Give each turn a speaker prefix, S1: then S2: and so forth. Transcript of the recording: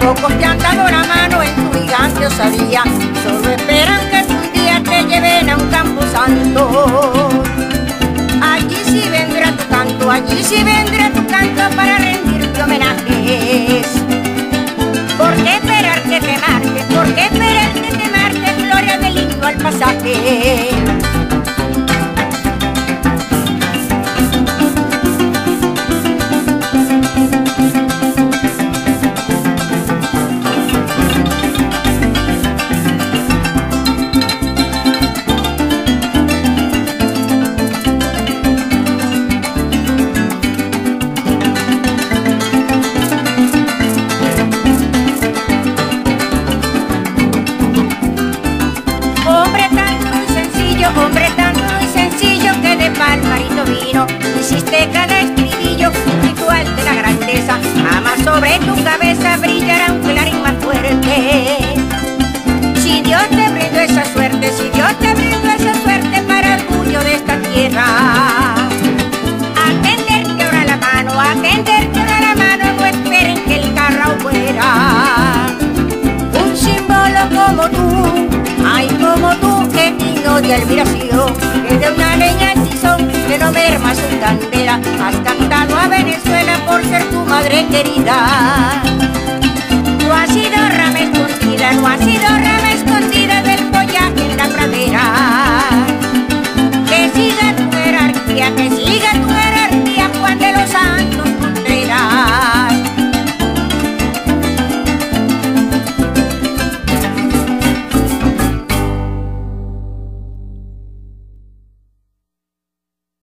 S1: Pocos te han dado la mano en tu gigante osadía, solo esperan que un día te lleven a un campo santo. Allí sí vendrá tu canto, allí sí vendrá tu canto para rendirte homenajes. ¿Por qué esperar que te marques? ¿Por qué esperar que te marques? Gloria del himno al pasaje. Hombre tan duro y sencillo que de palmarito vino, hiciste cada estribillo un ritual de la grandeza. Jamás sobre tu cabeza brillará un clarín más fuerte. Si Dios te brindó esa suerte, si Dios te brindó esa suerte para orgullo de esta tierra, atenderte ahora la mano, atenderte ahora la mano, no esperen que el carro muera. Un símbolo como tú, ay como tú, que digno de admiración, que de una leña en tizón, que no merma su candela, has cantado a Venezuela por ser tu madre querida. No ha sido rama escondida, no ha sido